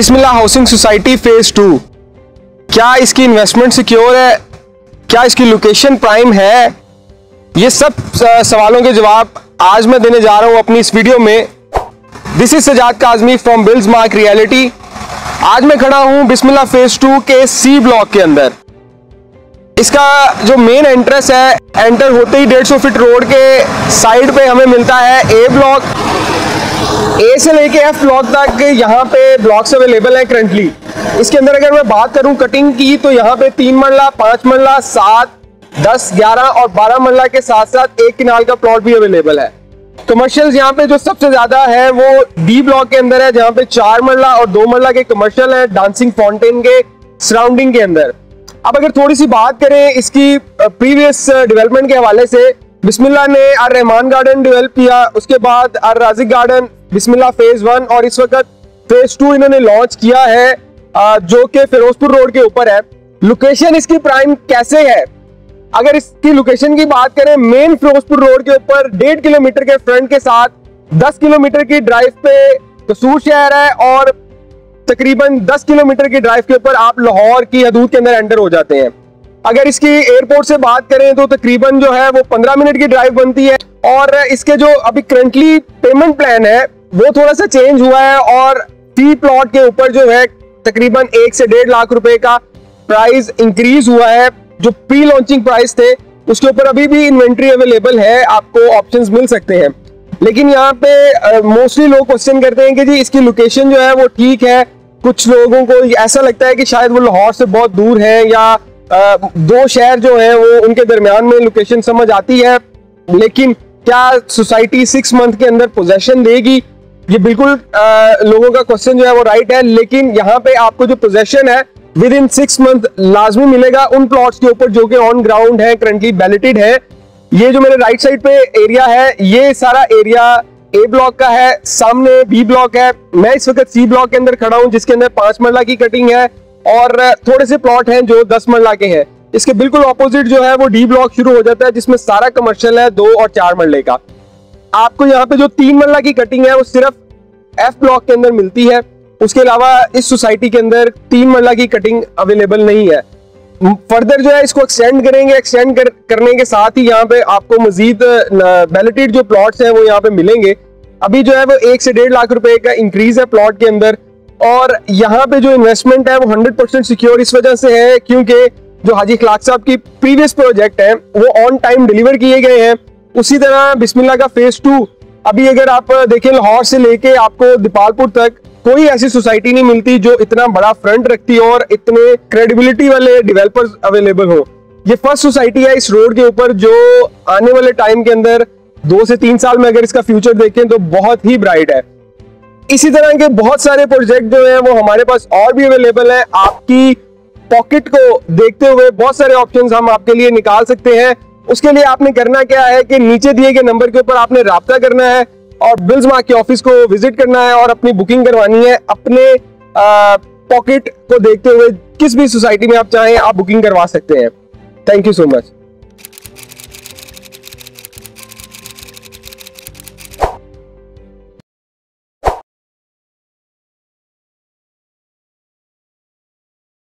बिस्मिल्लाह housing society phase 2, क्या इसकी investment secure है, क्या इसकी लोकेशन प्राइम है, ये सब सवालों के जवाब आज मैं देने जा रहा हूं अपनी इस वीडियो में। This is Sajjad Kazmi from Bilsmark reality. आज मैं खड़ा हूं बिस्मिल्लाह फेज 2 के सी ब्लॉक के अंदर। इसका जो मेन एंट्रेंस है, एंटर होते ही 150 फीट रोड के साइड पे हमें मिलता है ए ब्लॉक। ए से लेके एफ ब्लॉक तक यहाँ पे ब्लॉक्स अवेलेबल हैं करंटली। इसके अंदर अगर मैं बात करूं कटिंग की, तो यहाँ पे 3 मरला, 5 मरला, 7, 10, 11 और 12 मरला के साथ साथ 1 किनाल का प्लॉट भी अवेलेबल है। कमर्शियल्स यहाँ पे जो सबसे ज्यादा है वो डी ब्लॉक के अंदर है, जहाँ पे 4 मरला और 2 मरला के कमर्शियल है डांसिंग फाउंटेन के सराउंडिंग के अंदर। अब अगर थोड़ी सी बात करें इसकी प्रीवियस डेवलपमेंट के हवाले से, बिस्मिल्लाह ने आर रहमान गार्डन डेवलप किया, उसके बाद R Razik garden, Bismillah phase 1 और इस वक्त फेज 2 इन्होंने लॉन्च किया है जो कि फिरोजपुर रोड के ऊपर है। लोकेशन इसकी प्राइम कैसे है, अगर इसकी लोकेशन की बात करें, मेन फिरोजपुर रोड के ऊपर 1.5 किलोमीटर के फ्रंट के साथ 10 किलोमीटर की ड्राइव पे कसूर शहर है और तकरीबन 10 किलोमीटर की ड्राइव के ऊपर आप लाहौर की हदूद के अंदर एंटर हो जाते हैं। अगर इसकी एयरपोर्ट से बात करें तो तकरीबन जो है वो 15 मिनट की ड्राइव बनती है। और इसके जो अभी करंटली पेमेंट प्लान है वो थोड़ा सा चेंज हुआ है और फी प्लॉट के ऊपर जो है तकरीबन 1 से 1.5 लाख रुपए का प्राइस इंक्रीज हुआ है। जो प्री लॉन्चिंग प्राइस थे उसके ऊपर अभी भी इन्वेंट्री अवेलेबल है, आपको ऑप्शंस मिल सकते हैं। लेकिन यहाँ पे मोस्टली लोग क्वेश्चन करते हैं कि जी इसकी लोकेशन जो है वो ठीक है। कुछ लोगों को ऐसा लगता है कि शायद वो लाहौर से बहुत दूर है या दो शहर जो है वो उनके दरमियान में लोकेशन समझ आती है। लेकिन क्या सोसाइटी 6 मंथ के अंदर पोजेशन देगी, ये बिल्कुल लोगों का क्वेश्चन जो है वो राइट है। लेकिन यहाँ पे आपको जो पोजेशन है विद इन 6 मंथ लाजमी मिलेगा उन प्लॉट्स के ऊपर जो कि ऑन ग्राउंड है, करंटली बैलेटेड है। ये जो मेरे राइट साइड पे एरिया है, ये सारा एरिया ए ब्लॉक का है, सामने बी ब्लॉक है। मैं इस वक्त सी ब्लॉक के अंदर खड़ा हूं जिसके अंदर 5 मरला की कटिंग है और थोड़े से प्लॉट हैं जो 10 मरला के हैं। इसके बिल्कुल ऑपोजिट जो है वो डी ब्लॉक शुरू हो जाता है जिसमें सारा कमर्शियल है 2 और 4 मरले का। आपको यहाँ पे जो 3 मरला की कटिंग है वो सिर्फ एफ ब्लॉक के अंदर मिलती है। उसके अलावा इस सोसाइटी के अंदर 3 मरला की कटिंग अवेलेबल नहीं है। फर्दर जो है इसको एक्सटेंड करेंगे, करने के साथ ही यहाँ पे आपको मजीद बैलेटेड जो प्लॉट्स हैं वो यहाँ पे मिलेंगे। अभी जो है वो 1 से 1.5 लाख रुपए का इंक्रीज है प्लॉट के अंदर। और यहाँ पे जो इन्वेस्टमेंट है वो 100% सिक्योर इस वजह से है क्योंकि जो हाजी खलाक साहब की प्रीवियस प्रोजेक्ट है वो ऑन टाइम डिलीवर किए गए हैं। उसी तरह बिस्मिल्लाह का फेज 2 अभी अगर आप देखें, लाहौर से लेके आपको दीपालपुर तक कोई ऐसी सोसाइटी नहीं मिलती जो इतना बड़ा फ्रंट रखती हो और इतने क्रेडिबिलिटी वाले डेवलपर्स अवेलेबल हो। ये फर्स्ट सोसाइटी है इस रोड के ऊपर जो आने वाले टाइम के अंदर 2 से 3 साल में अगर इसका फ्यूचर देखें तो बहुत ही ब्राइट है। इसी तरह के बहुत सारे प्रोजेक्ट जो है वो हमारे पास और भी अवेलेबल है। आपकी पॉकेट को देखते हुए बहुत सारे ऑप्शंस हम आपके लिए निकाल सकते हैं। उसके लिए आपने करना क्या है कि नीचे दिए गए नंबर के ऊपर आपने राब्ता करना है और बिल्समार्क के ऑफिस को विजिट करना है और अपनी बुकिंग करवानी है। अपने पॉकेट को देखते हुए किस भी सोसाइटी में आप चाहें आप बुकिंग करवा सकते हैं। Thank you so much.